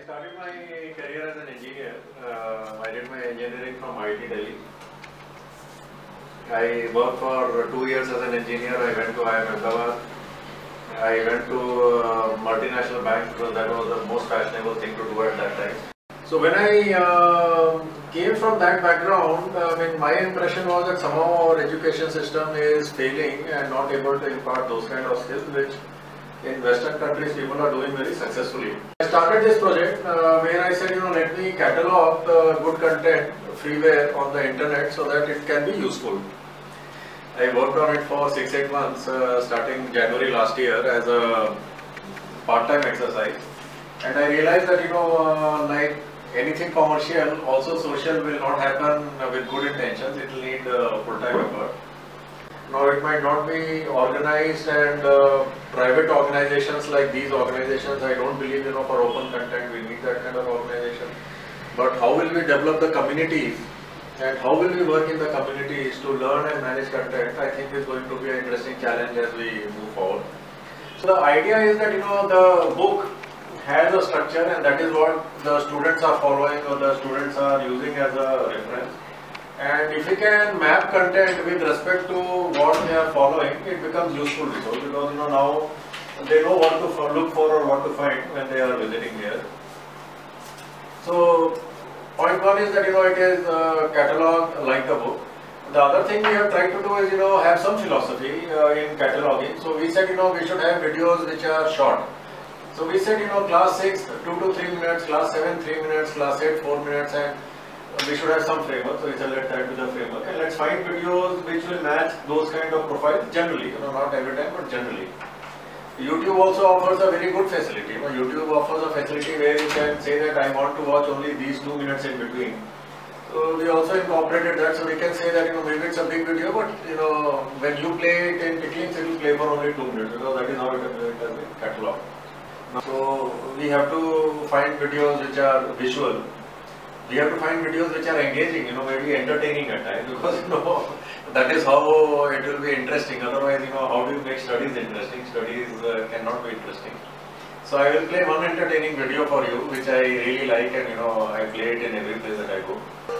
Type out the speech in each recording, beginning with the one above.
I started my career as an engineer. I did my engineering from IT Delhi. I worked for 2 years as an engineer. I went to IIM Ahmedabad. I went to multinational bank because that was the most fashionable thing to do at that time. So when I came from that background, my impression was that somehow our education system is failing and not able to impart those kind of skills which in Western countries people are doing very successfully. I started this project where I said, let me catalog the good content freeware on the internet so that it can be useful. I worked on it for 6-8 months starting January last year as a part-time exercise, and I realized that like anything commercial, also social will not happen with good intentions. It will need full-time effort. Now it might not be organized, and private organizations like these organizations, I don't believe for open content we need that kind of organization. But how will we develop the communities and how will we work in the communities to learn and manage content, I think is going to be an interesting challenge as we move forward. So the idea is that the book has a structure, and that is what the students are following or the students are using as a reference. And if we can map content with respect to what they are following, it becomes useful because now they know what to look for or what to find when they are visiting here. So point one is that it is catalog like the book. The other thing we have tried to do is have some philosophy in cataloging. So we said we should have videos which are short. So we said class 6 2 to 3 minutes, class 7 3 minutes, class 8 4 minutes, and we should have some framework. So we said let's add to the framework and let's find videos which will match those kind of profiles generally, not every time but generally. YouTube also offers a very good facility. YouTube offers a facility where you can say that I want to watch only these 2 minutes in between. So we also incorporated that, so we can say that maybe it's a big video, but when you play it in Pickings, it will play for only 2 minutes because that is how it has been catalogued. So we have to find videos which are visual. We have to find videos which are engaging, maybe entertaining at times, because that is how it will be interesting. Otherwise, how do you make studies interesting? Studies cannot be interesting. So I will play one entertaining video for you, which I really like, and I play it in every place that I go.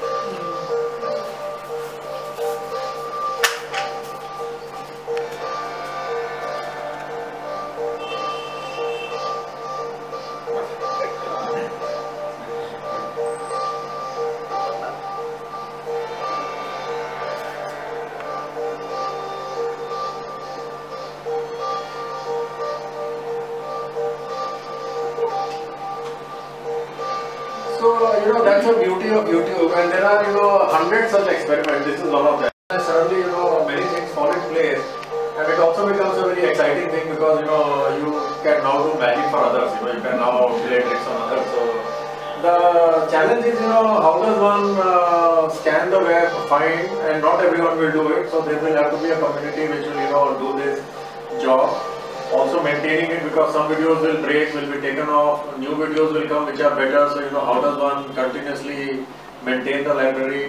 So, that's the beauty of YouTube, and there are, hundreds such experiments. This is one of them. And suddenly, many things fall in place, and it also becomes a very exciting thing because, you can now do magic for others, you can now play tricks on others. So, the challenge is, how does one scan the web, find, and not everyone will do it, so there will have to be a community which will, do this job. Also maintaining it, because some videos will break, will be taken off, new videos will come which are better. So how does one continuously maintain the library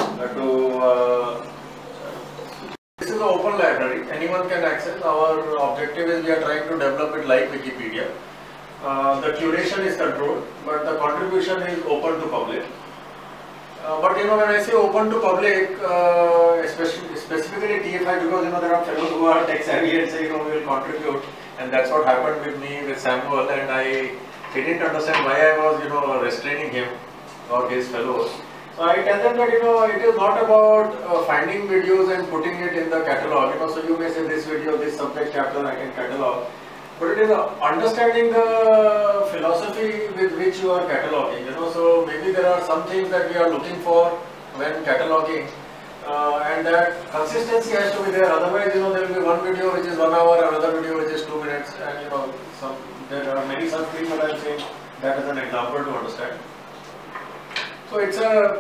this is an open library, anyone can access. Our objective is we are trying to develop it like Wikipedia. The curation is controlled, but the contribution is open to public. But when I say open to public, specifically TFI, because there are fellows who are tech savvy and say we will contribute, and that's what happened with me with Samuel, and I didn't understand why I was restraining him or his fellows. So I tell them that it is not about finding videos and putting it in the catalog. So you may say this video, this subject chapter I can catalog. But it is understanding the philosophy with which you are cataloging, so maybe there are some things that we are looking for when cataloging, and that consistency has to be there. Otherwise, there will be one video which is 1 hour, another video which is 2 minutes, and there are many such things that I am saying that as an example to understand. So it's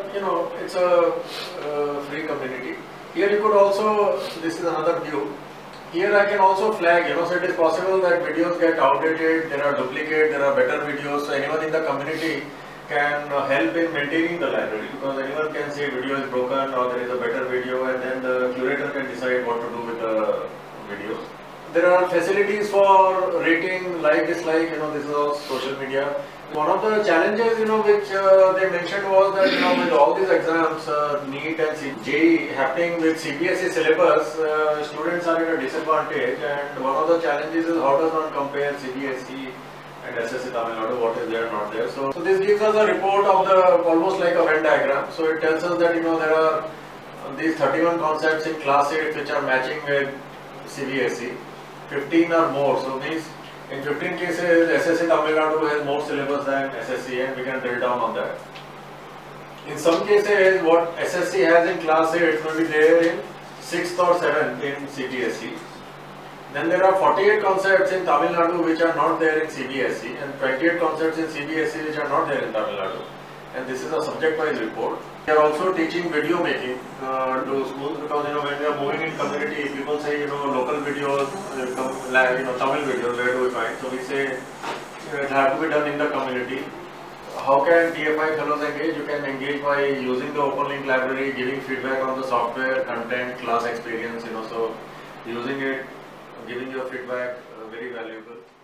a free community. Here you could also, this is another view. Here I can also flag, so it is possible that videos get outdated, there are duplicate, there are better videos, so anyone in the community can help in maintaining the library, because anyone can say video is broken or there is a better video, and then the curator can decide what to do with the videos. There are facilities for rating, like, dislike, this is all social media. One of the challenges, which they mentioned was that, with all these exams, NEET and JEE happening with CBSE syllabus, students are at a disadvantage, and one of the challenges is how does one compare CBSE and SSC Tamil Nadu, what is there, not there. So this gives us a report of the, almost like a Venn diagram. So it tells us that, there are these 31 concepts in class 8 which are matching with CBSE, 15 or more. So means in 15 cases, SSC Tamil Nadu has more syllabus than SSC, and we can drill down on that. In some cases, what SSC has in class 8 will be there in 6th or 7th in CBSE. Then there are 48 concepts in Tamil Nadu which are not there in CBSE, and 28 concepts in CBSE which are not there in Tamil Nadu. And this is a subject-wise report. We are also teaching video making to schools, because when we are moving in community, people say local videos, Tamil videos, where do we find? So we say it has to be done in the community. How can TFI fellows engage? You can engage by using the open link library, giving feedback on the software, content, class experience. So using it, giving your feedback, very valuable.